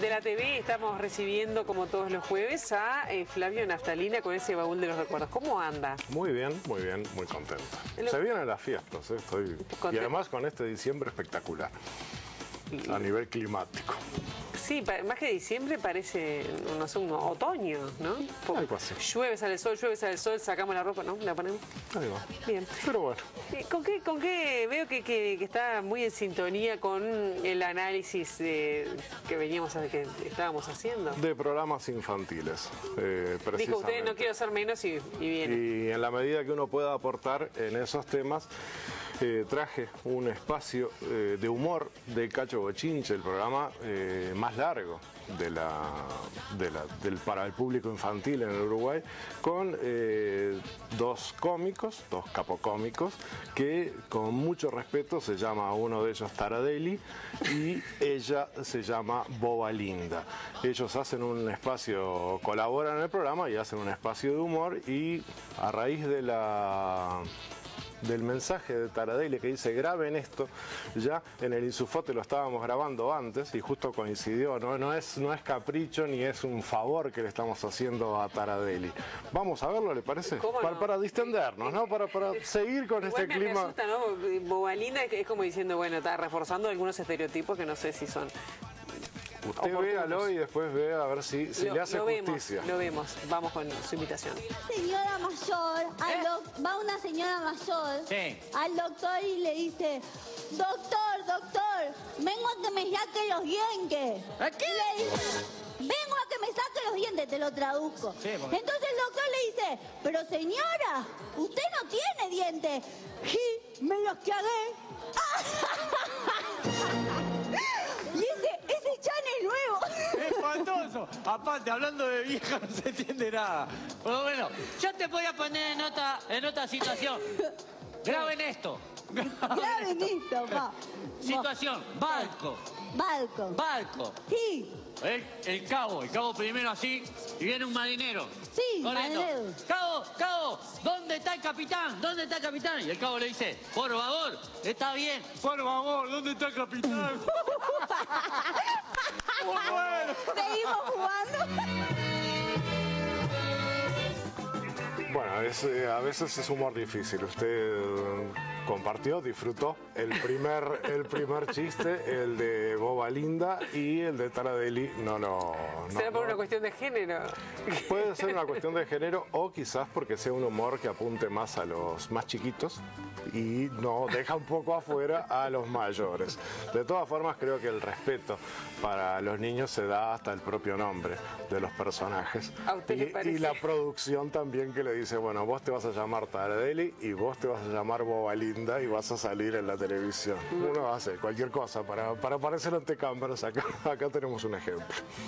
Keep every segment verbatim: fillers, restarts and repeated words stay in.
de la T V estamos recibiendo, como todos los jueves, a eh, Flavio Naftalina con ese baúl de los recuerdos. ¿Cómo anda? Muy bien, muy bien, muy contento. Lo... Se vienen las fiestas, ¿eh? Estoy... Y además con este diciembre espectacular, a nivel climático. Sí, más que diciembre parece, no sé, un otoño, ¿no? Algo así. Llueve, sale el sol, llueve, sale el sol, sacamos la ropa, ¿no? La ponemos. Ahí va. Bien. Pero bueno. ¿Con qué, con qué veo que, que, que está muy en sintonía con el análisis de, que veníamos, a, que estábamos haciendo? De programas infantiles, eh, Dijo usted, no quiero ser menos y, y viene. Y en la medida que uno pueda aportar en esos temas, eh, traje un espacio eh, de humor de Cacho Bochinche, el programa eh, más largo de la, de la, del, para el público infantil en el Uruguay, con eh, dos cómicos, dos capocómicos, que con mucho respeto se llama uno de ellos Taradeli y ella se llama Boba Linda. Ellos hacen un espacio, colaboran en el programa y hacen un espacio de humor, y a raíz de la... del mensaje de Taradeli que dice graben esto, ya en el Insufote lo estábamos grabando antes y justo coincidió, no, no, es, no es capricho ni es un favor que le estamos haciendo a Taradeli. Vamos a verlo, ¿le parece? Para, no? para distendernos, ¿no? Para, para seguir con Igual este me, clima. Me asusta, ¿no? Bobalina es como diciendo, bueno, está reforzando algunos estereotipos que no sé si son... Usted véalo y después vea a ver si, si lo, le hace lo justicia. Vemos, lo vemos, vamos con su invitación. Señora mayor, al doc- va una señora mayor Sí. al doctor y le dice, doctor, doctor, vengo a que me saque los dientes. ¿A qué? Y le dice, vengo a que me saque los dientes, te lo traduzco. Sí, porque- Entonces el doctor le dice, pero señora, usted no tiene dientes. Sí, me los cagué. Y ese, ese chan es nuevo. Espantoso. Aparte, hablando de vieja no se entiende nada. Pero bueno, yo te voy a poner en otra, en otra situación. Graben esto. Graben esto, pa. Situación, barco, Balco. barco. Sí. El, el cabo, el cabo primero así, y viene un marinero. Sí, corriendo. marinero. Cabo, cabo, ¿dónde está el capitán? ¿Dónde está el capitán? Y el cabo le dice, por favor, está bien. Por favor, ¿dónde está el capitán? Muy bueno. Seguimos jugando. Bueno, es, eh, a veces es humor difícil. Usted eh, compartió, disfrutó el primer, el primer chiste, el de Boba Linda, y el de Taradeli no lo... No, ¿Será por no. una cuestión de género? Puede ser una cuestión de género o quizás porque sea un humor que apunte más a los más chiquitos y no deja un poco afuera a los mayores. De todas formas, creo que el respeto para los niños se da hasta el propio nombre de los personajes. ¿A usted le Y, parece? y la producción también, que le dice, bueno, vos te vas a llamar Taradeli y vos te vas a llamar Boba Linda y vas a salir en la televisión. Uno hace cualquier cosa para, para aparecer ante cámaras. Acá, acá tenemos un ejemplo.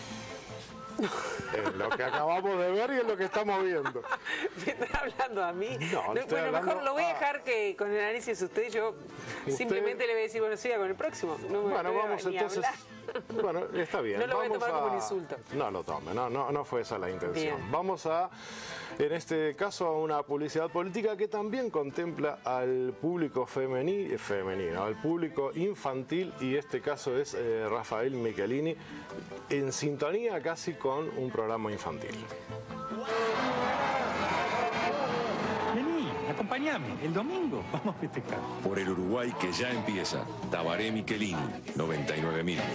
En lo que acabamos de ver y en lo que estamos viendo. ¿Me está hablando a mí? No, le estoy bueno, hablando mejor lo voy a a- dejar que con el análisis usted y yo Usted- simplemente le voy a decir, bueno, siga con el próximo. No me Bueno, voy a vamos ni entonces. hablar. Bueno, está bien. No lo voy a Vamos tomar como un insulto. No lo tome, no, no, no fue esa la intención. Bien. Vamos a, en este caso, a una publicidad política que también contempla al público femeni- femenino, al público infantil, y este caso es eh, Rafael Michelini, en sintonía casi con un programa infantil. Vení, acompáñame. El domingo vamos a festejar. Por el Uruguay que ya empieza, Tabaré Michelini, noventa y nueve mil.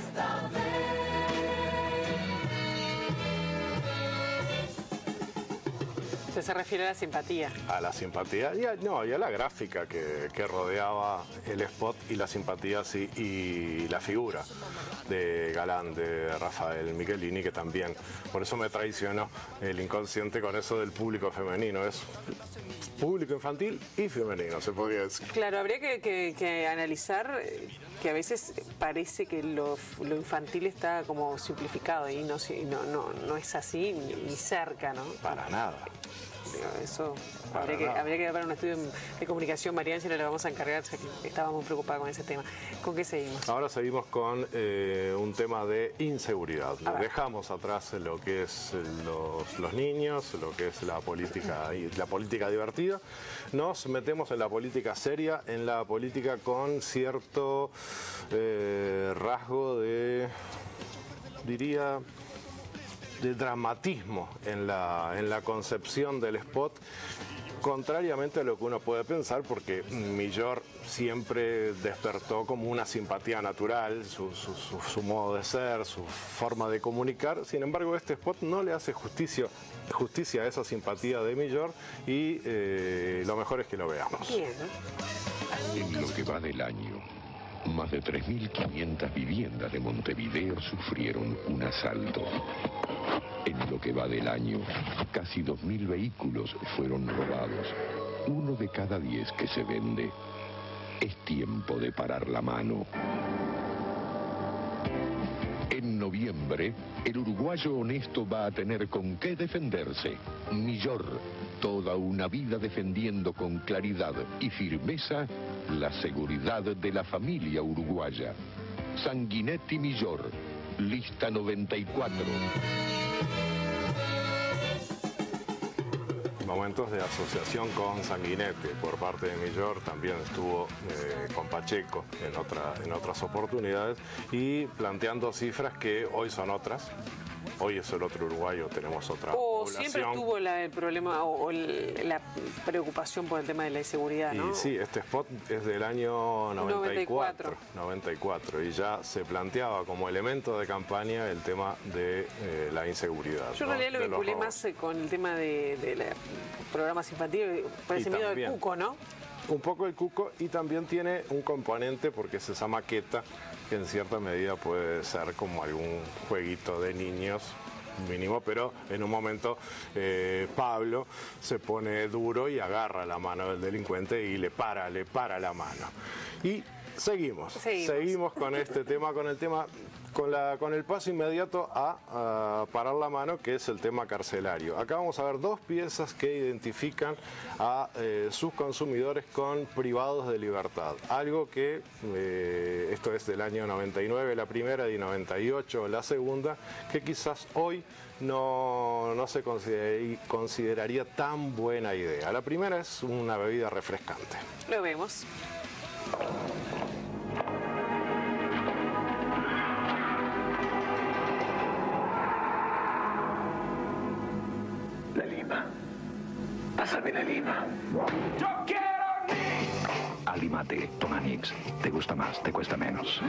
Usted se refiere a la simpatía. A la simpatía y a, no, y a la gráfica que, que rodeaba el spot, y la simpatía, sí, y la figura de galán de Rafael Michelini, que también, por eso me traicionó el inconsciente con eso del público femenino. Es público infantil y femenino, se podría decir. Claro, habría que, que- que analizar eh, que a veces parece que lo, lo infantil está como simplificado y no, se- no, no, no es así ni, ni cerca, ¿no? Para nada. Digo, eso Para habría que, nada. habría que dar para un estudio de comunicación. Mariana, si no le vamos a encargar, ya que estábamos preocupados con ese tema. ¿Con qué seguimos? Ahora seguimos con eh, un tema de inseguridad. A ver. Dejamos atrás lo que es los, los niños, lo que es la política y la política divertida. Nos metemos en la política seria, en la política con cierto eh, rasgo de diría, de dramatismo en la, en la concepción del spot, contrariamente a lo que uno puede pensar, porque Millor siempre despertó como una simpatía natural, su, su, su, su modo de ser, su forma de comunicar. Sin embargo, este spot no le hace justicia, justicia a esa simpatía de Millor y eh, lo mejor es que lo veamos. Bien. En lo que va del año, más de tres mil quinientas viviendas de Montevideo sufrieron un asalto. En lo que va del año, casi dos mil vehículos fueron robados. Uno de cada diez que se vende. Es tiempo de parar la mano. En noviembre, el uruguayo honesto va a tener con qué defenderse. Millor, toda una vida defendiendo con claridad y firmeza la seguridad de la familia uruguaya. Sanguinetti Millor, lista noventa y cuatro. Momentos de asociación con Sanguinetti por parte de Millor, también estuvo eh, con Pacheco en, otra, en otras oportunidades y planteando cifras que hoy son otras. Hoy es el otro uruguayo, tenemos otra O población. siempre tuvo la, el problema o, o el, la preocupación por el tema de la inseguridad, ¿no? Y sí, este spot es del año noventa y cuatro, noventa y cuatro. noventa y cuatro y ya se planteaba como elemento de campaña el tema de eh, la inseguridad. Yo en ¿no? realidad lo De los vinculé robos. más eh, con el tema de, de la- programas infantiles, por ese Y miedo del también. cuco, ¿no? Un poco el cuco y también tiene un componente porque es esa maqueta que en cierta medida puede ser como algún jueguito de niños mínimo, pero en un momento eh, Pablo se pone duro y agarra la mano del delincuente y le para, le para la mano. Y seguimos, Seguimos. seguimos con este tema, con el tema, con, la, con el paso inmediato a, a parar la mano, que es el tema carcelario. Acá vamos a ver dos piezas que identifican a eh, sus consumidores con privados de libertad. Algo que, eh, esto es del año noventa y nueve la primera y noventa y ocho la segunda, que quizás hoy no, no se consideraría, consideraría tan buena idea. La primera es una bebida refrescante. Lo vemos. La lima. Pásame la lima. Alimate, toma Nix. Te gusta más, te cuesta menos.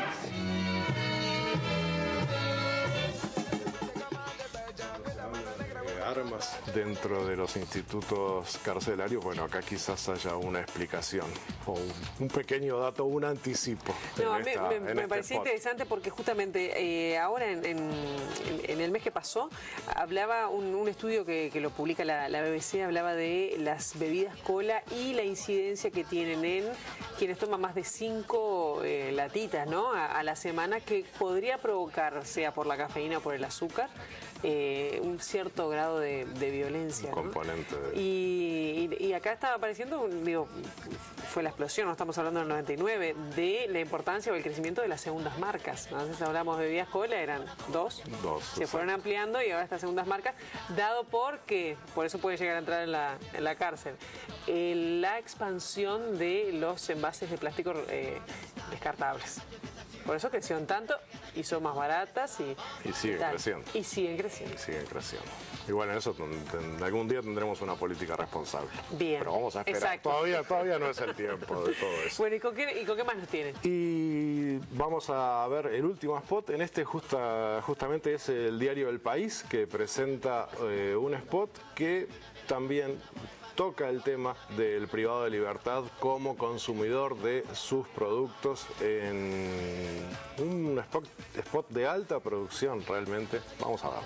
Armas dentro de los institutos carcelarios, bueno, acá quizás haya una explicación o un, un pequeño dato, un anticipo. No, en me, esta- me- en me este parecía spot. interesante porque justamente eh, ahora en, en- en el mes que pasó hablaba un, un estudio que, que lo publica la, la B B C, hablaba de las bebidas cola y la incidencia que tienen en quienes toman más de cinco eh, latitas, ¿no? a, a la semana, que podría provocar, sea por la cafeína o por el azúcar, eh, un cierto grado de, de violencia. Un ¿no? componente de- Y, y- y acá estaba apareciendo, un- digo, fue la explosión, no estamos hablando del noventa y nueve, de la importancia o el crecimiento de las segundas marcas. Entonces hablamos de bebidas cola, eran dos, Dos, se exacto. fueron ampliando y ahora estas segundas marcas, dado porque, por eso puede llegar a entrar en la, en la cárcel, eh, la expansión de los envases de plástico eh, descartables. Por eso crecieron tanto y son más baratas y, Y siguen tal. creciendo. Y siguen creciendo. Y siguen creciendo. Y bueno, en eso ten- ten- algún día tendremos una política responsable. Bien, Pero vamos a esperar. exacto. Todavía, todavía no es el tiempo de todo eso. Bueno, ¿y con qué, y con qué más nos tienen? Y vamos a ver el último spot. En este justa, justamente es el diario El País, que presenta eh, un spot que también toca el tema del privado de libertad como consumidor de sus productos en un spot, spot de alta producción realmente. Vamos a verlo.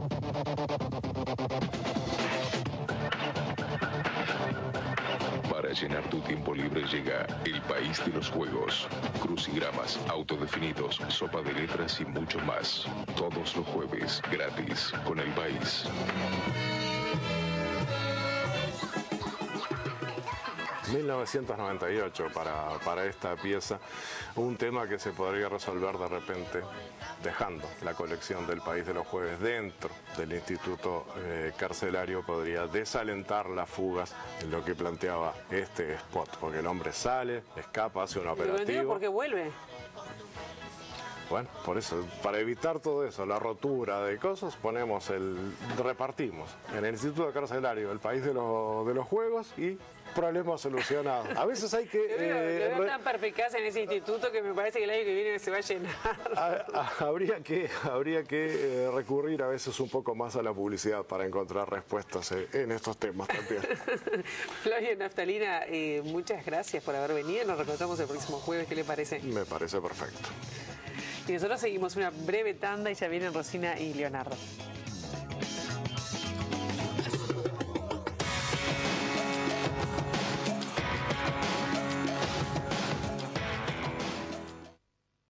Para llenar tu tiempo libre llega El País de los Juegos. Crucigramas, autodefinidos, sopa de letras y mucho más. Todos los jueves, gratis, con El País. mil novecientos noventa y ocho para, para esta pieza, un tema que se podría resolver de repente dejando la colección del País de los Jueves dentro del instituto eh, carcelario, podría desalentar las fugas en lo que planteaba este spot, porque el hombre sale, escapa, hace un operativo. Pero no entiendo por qué vuelve. Bueno, por eso, para evitar todo eso, la rotura de cosas, ponemos el, repartimos en el Instituto Carcelario El País de, lo, de los Juegos y problema solucionado. A veces hay que... Yo veo, eh, yo veo re- tan perspicaz en ese instituto que me parece que el año que viene se va a llenar. a- a- habría que, habría que eh, recurrir a veces un poco más a la publicidad para encontrar respuestas eh, en estos temas también. Flavio Naftalina, eh, muchas gracias por haber venido. Nos reencontramos el próximo jueves. ¿Qué le parece? Me parece perfecto. Y nosotros seguimos una breve tanda y ya vienen Rosina y Leonardo.